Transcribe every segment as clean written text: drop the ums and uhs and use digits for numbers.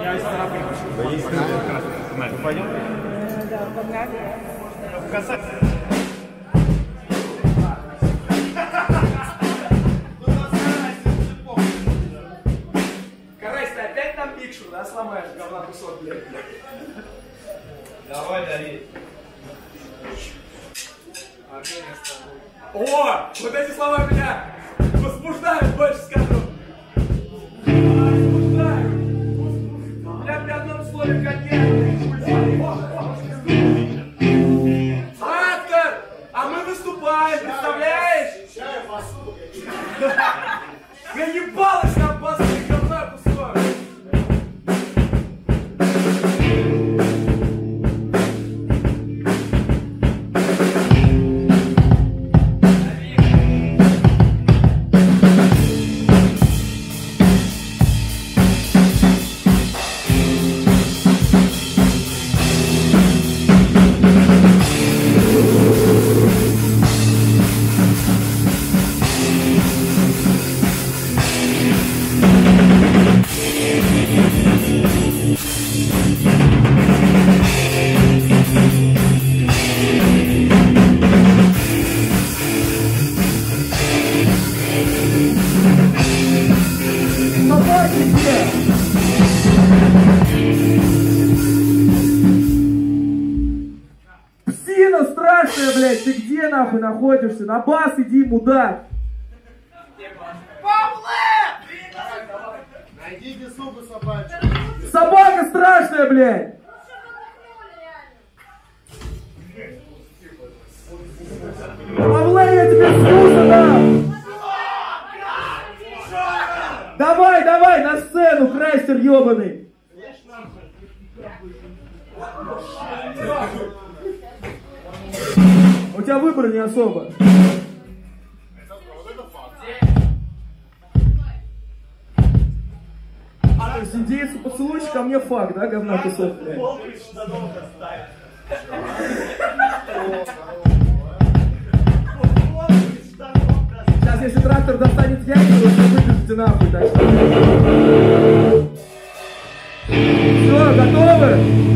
Пойдем? Да, пока. Карась, ты опять нам пикшу, да, сломаешь говна кусок, блядь? Давай, Давид. О, вот эти слова меня возбуждают, больше скажу. Возбуждают. Я при одном слове коньяк. Автор, а мы выступаем, представляешь? Я ебалась на басу, говна кусок. Псина страшная, блядь, ты где нахуй находишься? На бас иди, мудак. Найдите суку собачью. Собака страшная, блядь. Павла, я тебе слушаю, да. Давай, давай, на сцену, Крайстер ебаный. У тебя выбора не особо. То есть индейцу поцелуйчик, а мне факт, да, говна кусок, блядь. Сейчас, если трактор достанет яйца, вы все выбежите нахуй, так что... Все, готовы?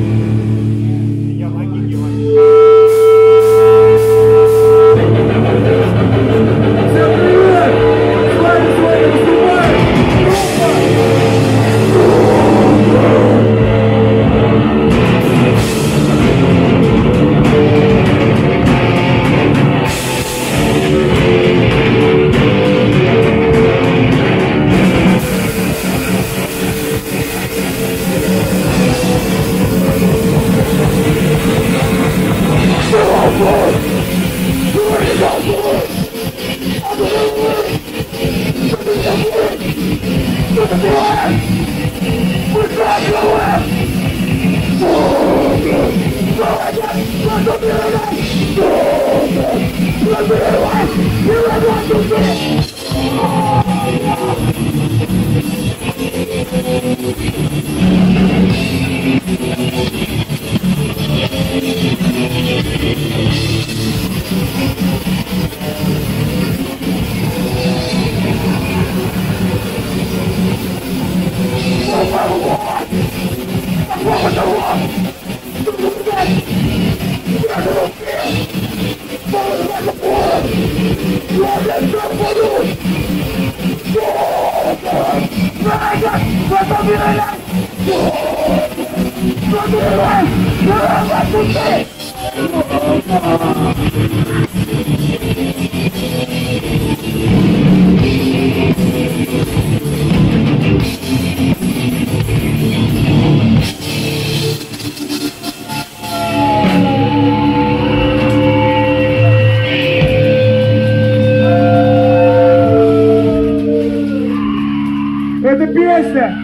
Эта песня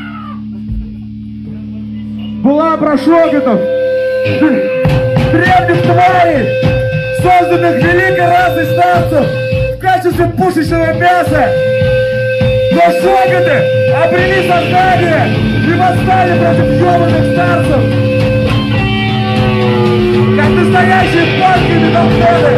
была про шоготов, древних тварей, созданных великой расой старцев в качестве пушечного мяса. Но шоготы обрели сознание и восстали против ёбаных старцев, как настоящие панки металлофоны.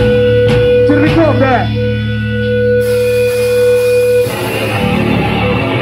Червяков, да.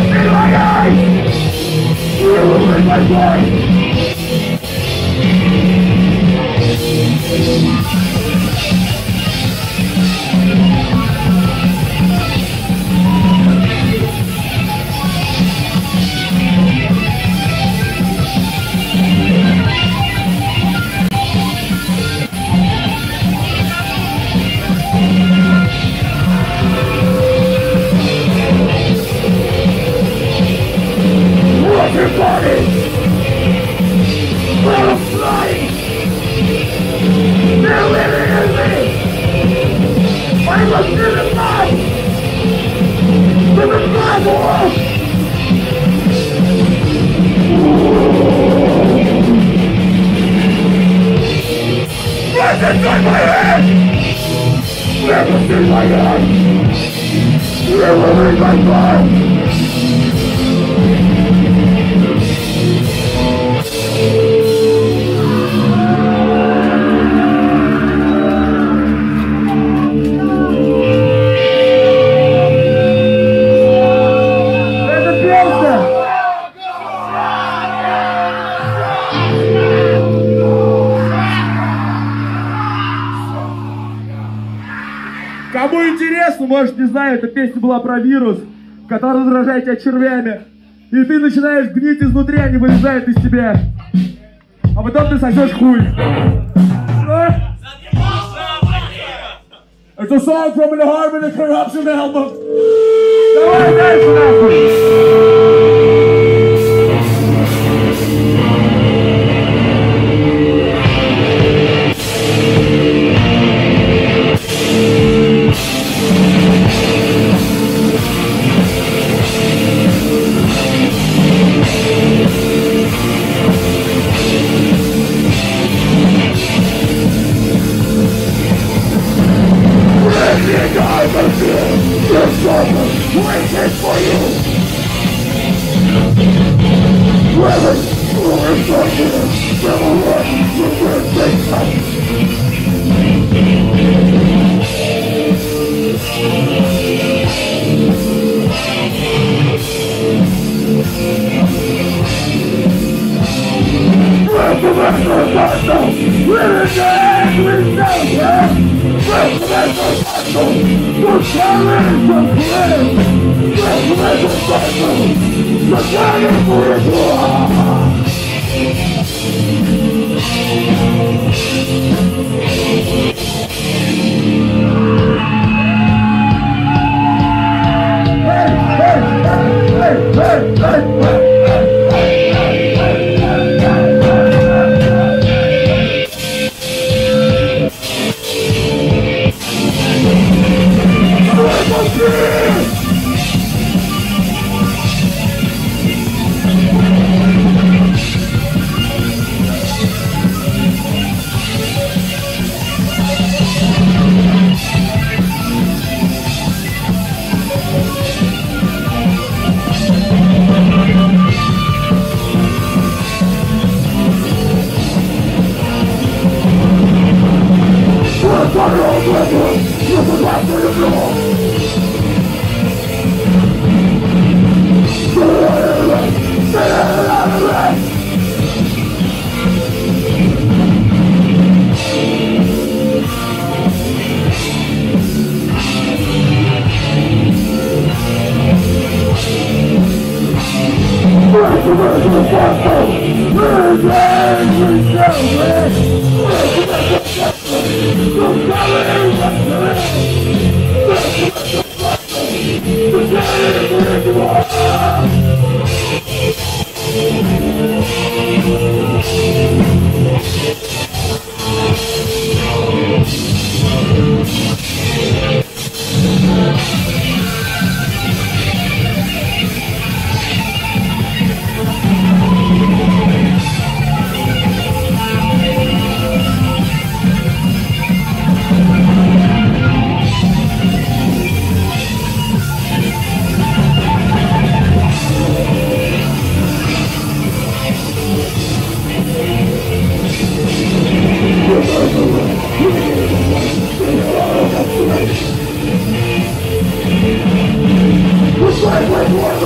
see my eyes! You will hear my voice! Everybody! Full of flying! They're living in me! I must do the light! To the black world! Right inside my head! Never see my eyes! Never read my mind! Кому интересно, может, не знаю, эта песня была про вирус, который раздражает тебя червями. И ты начинаешь гнить изнутри, они вылезают из тебя. А потом ты сосешь хуй. It's a song from the Harmony Corruption album. Давай дальше, нахуй. Waiting for you.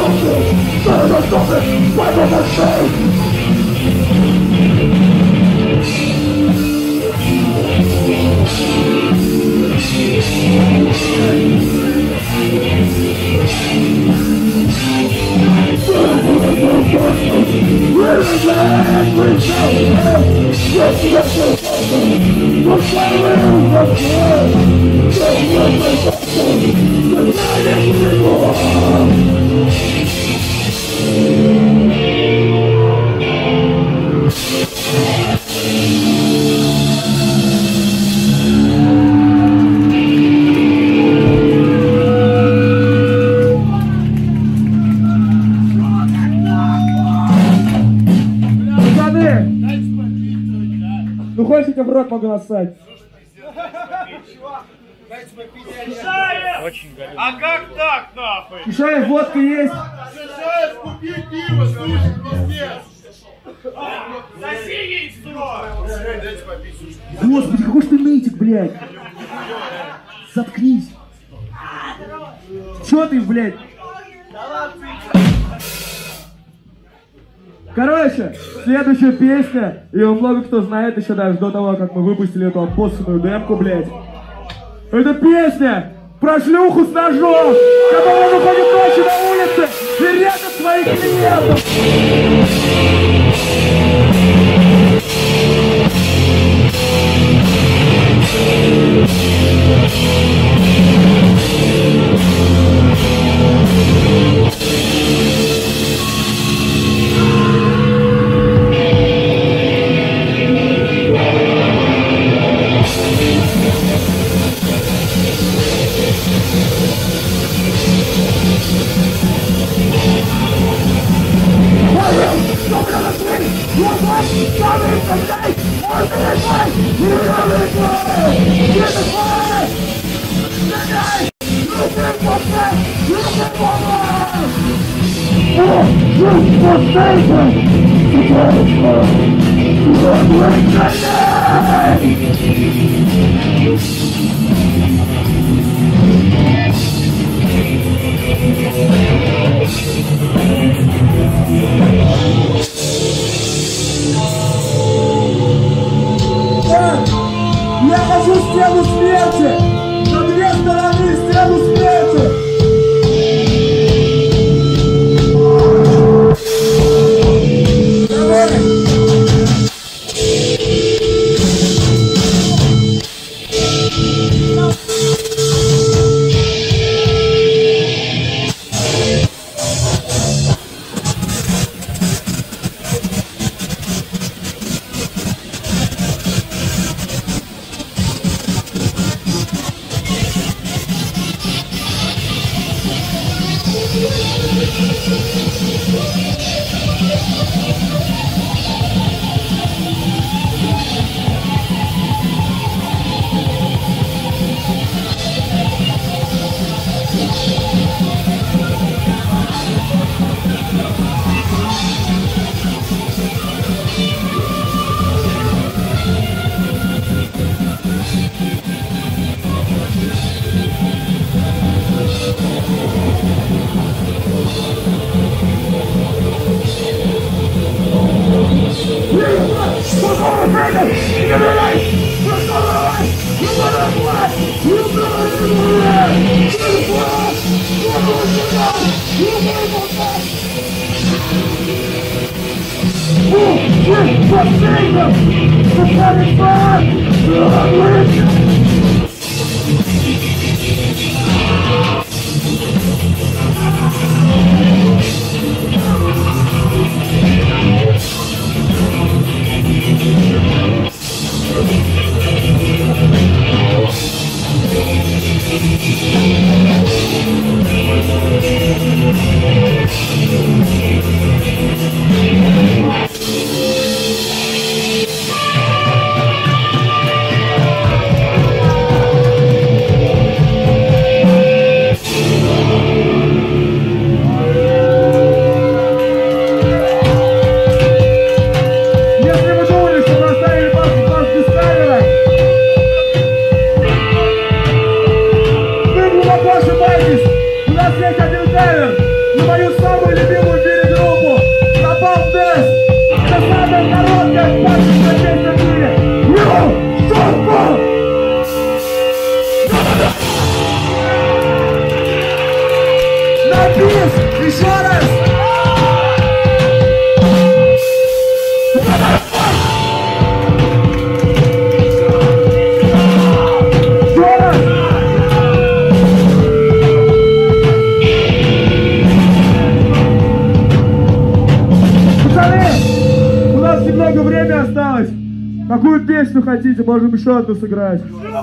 Ну хочешь, я в рот могу нассать? Очень горю. А как так, нахуй? Ишаев, водка есть? Шишаев, купи пиво, слушай, пиздец. Соседи строй! Дайте попить, слушай. Господи, какой ж ты нытик, блядь! Заткнись! Чё ты, блядь? Короче, следующая песня, ее много кто знает еще даже до того, как мы выпустили эту обоссанную демку, блядь. Это песня про шлюху с ножом, которая выходит ночью на улице и режет своих клиентов. Я хочу стену смерти! На две стороны стену смерти! У нас есть один тавер на мою самую бис! Еще раз! Еще раз! Пацаны, у нас немного времени осталось. Какую песню хотите? Можем еще одну сыграть.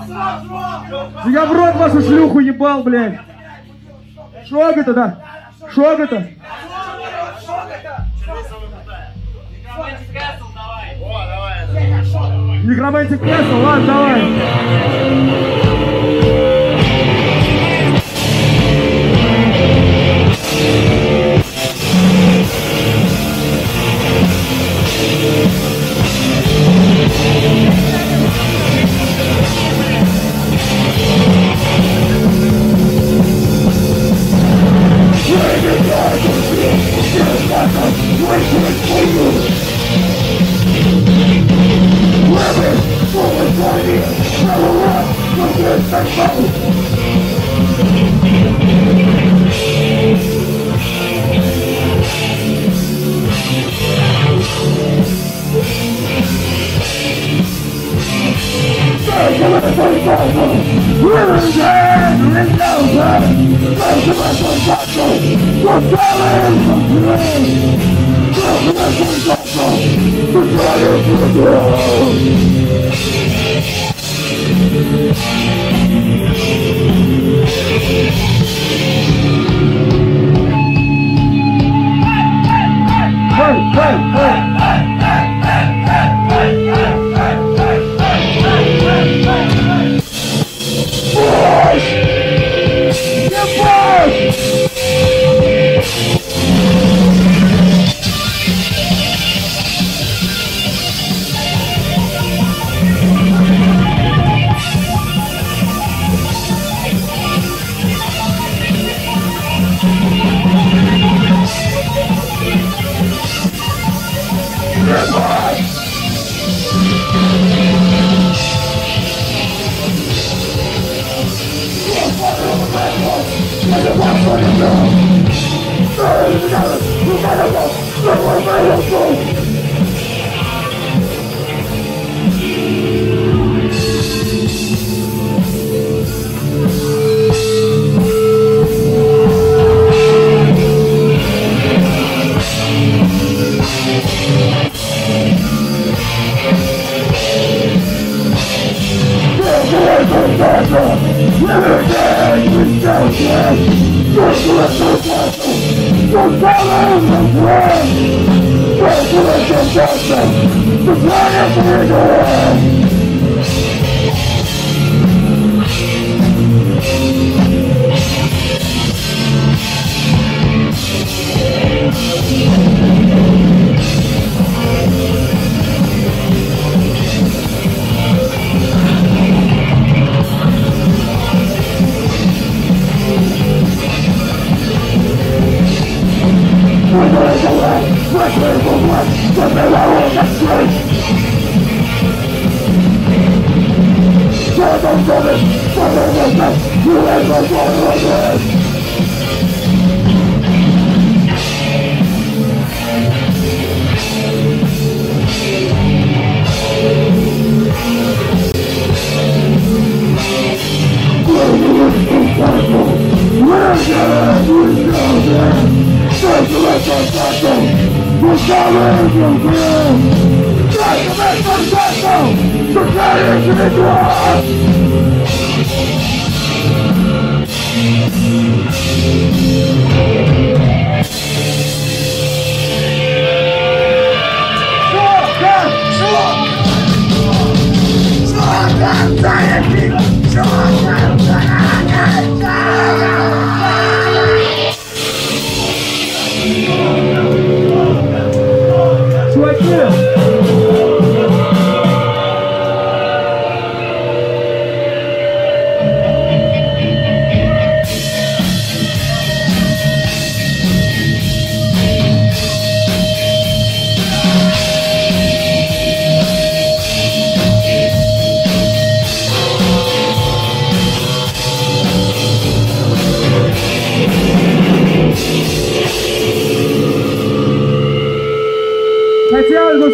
Я в рот вашу шлюху ебал, блядь. Шогата, да? Шогата? Некромантик Кэсл, ладно, давай.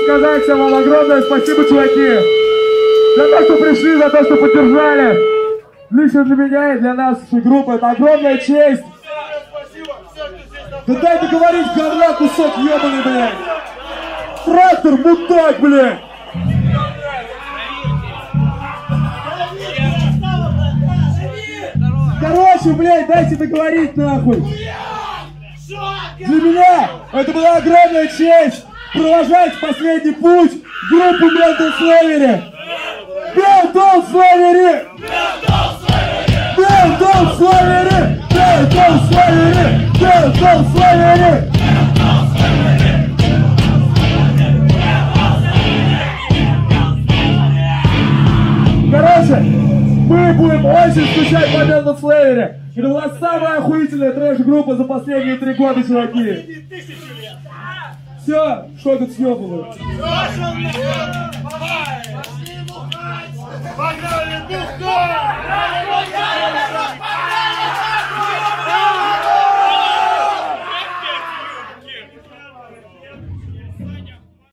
сказать всем вам огромное спасибо, чуваки. За то, что пришли, за то, что поддержали. Лично для меня и для нашей группы это огромная честь. Да дай договорить, говна, кусок ебаный, блядь. Трактор, мудак, блядь. Короче, блядь, дайте договорить, нахуй. Для меня это была огромная честь провожать в последний путь группу Mental Slavery. Mental Slavery! Mental Slavery! Mental Slavery! Mental Slavery! Короче, мы будем очень скучать по Mental Slavery. Это была самая охуительная трэш-группа за последние 3 года, чуваки. Все, что тут съебывают? Погнали, бухта!